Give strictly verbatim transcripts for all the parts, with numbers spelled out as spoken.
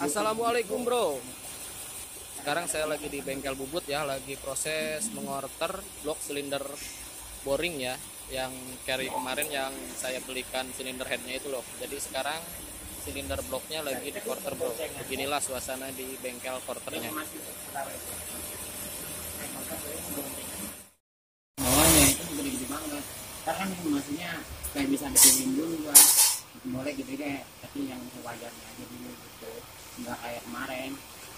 Assalamualaikum bro. Sekarang saya lagi di bengkel bubut ya, lagi proses mengorter blok silinder boring ya, yang carry kemarin yang saya belikan silinder headnya itu loh. Jadi sekarang silinder bloknya lagi di quarter bro. Beginilah suasana di bengkel quarternya. Bawahnya itu gede-gede banget. Ntar kan maksudnya kayak bisa dipilih dulu kan, boleh gitu deh, tapi yang sewajarnya aja dulu gitu, nggak kayak kemarin.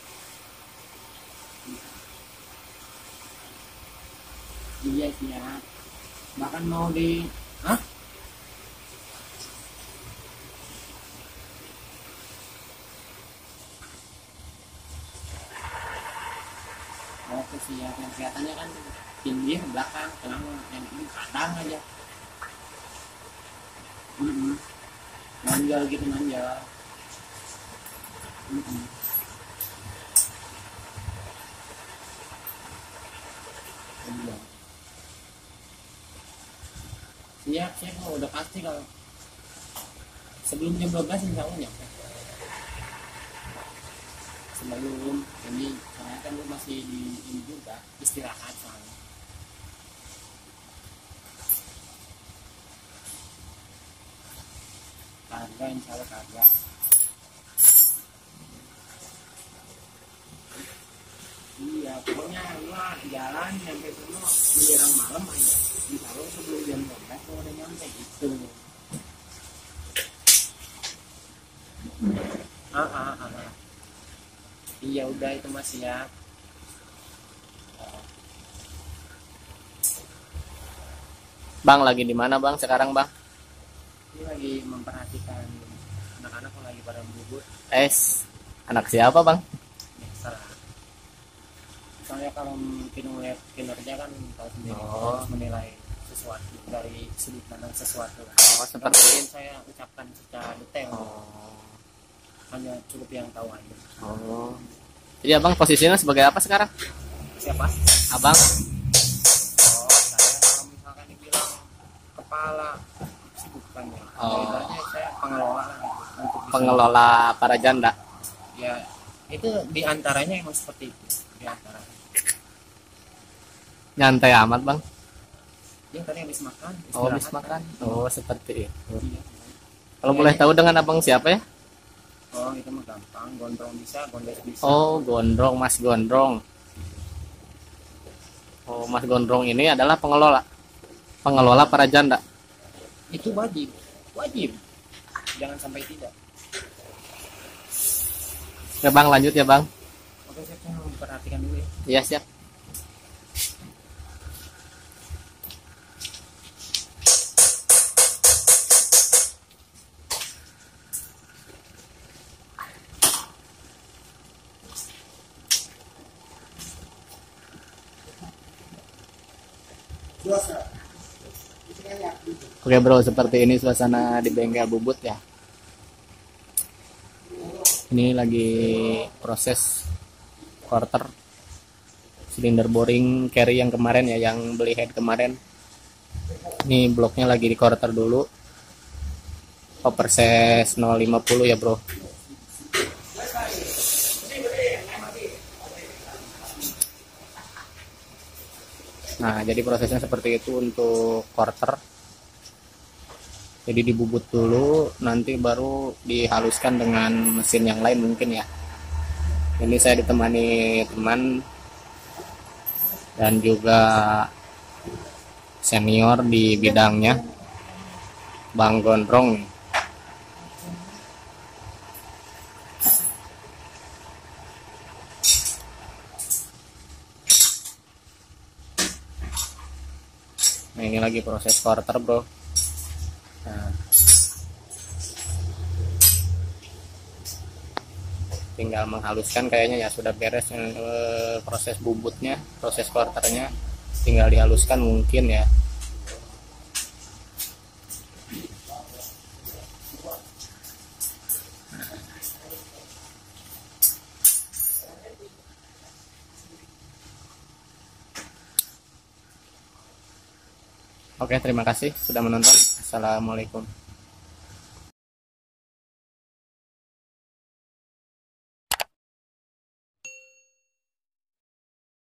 Iya sih ya, bahkan mau di hah? Oke sih ya, yang kelihatannya kan tinggi belakang, kenapa yang ini kadang aja. Mm-mm. Manjal gitu, manjal. Mm-mm. Iya. Siap, siap, oh, udah pasti kalau sebelum jam dua belas insya Allah nyampe. Sebelum ini, karena kan lu masih di ini juga istirahat soalnya. Karga insya Allah karga. Iya, pokoknya gua jalan sampai sono menjelang malam aja. Insya Allah sebelum jam dua belas gua udah nyampe gitu. Ah, ah, ah, ah. Iya udah itu mas ya. Bang lagi di mana bang sekarang bang? Ini lagi memperhatikan anak-anak yang lagi pada bubut. Es, anak siapa bang? Biasa lah. Soalnya kalau mungkin melihat kinerja kan tahu sendiri, Oh. harus menilai sesuatu dari sudut pandang sesuatu. Oh Nggak seperti mungkin saya ucapkan secara detail, Oh. hanya cukup yang tahu aja. Oh. Iya bang, posisinya sebagai apa sekarang? Siapa? Abang? Oh, saya kalau misalkan dibilang kepala sih bukan ya. Oh. Ibaratnya saya pengelola lah gitu, untuk bisa- Pengelola para janda. Ya itu diantaranya emang seperti itu, diantara. Nyantai amat bang. Dia tadi habis makan. Oh habis istirahat. makan. Oh seperti itu. Iya. Kalau boleh tahu dengan abang siapa ya? Oh itu mah gampang, gondrong bisa, gondes bisa. Oh Gondrong, Mas Gondrong. Oh Mas Gondrong ini adalah pengelola. Pengelola para janda. Itu wajib, wajib. Jangan sampai tidak. Ya bang, lanjut ya bang. Oke, saya mau memperhatikan dulu ya. Iya siap. Oke bro, seperti ini suasana di bengkel bubut ya. Ini lagi proses quarter silinder boring carry yang kemarin ya, yang beli head kemarin. Ini bloknya lagi di quarter dulu. Over size nol lima puluh ya bro. Nah, jadi prosesnya seperti itu untuk quarter. Jadi dibubut dulu, nanti baru dihaluskan dengan mesin yang lain mungkin ya. Ini saya ditemani teman dan juga senior di bidangnya, Bang Gondrong. Nah, ini lagi proses quarter bro. Nah, tinggal menghaluskan kayaknya ya, sudah beres eh, proses bubutnya, proses quarternya tinggal dihaluskan mungkin ya. Oke, terima kasih sudah menonton. Assalamualaikum.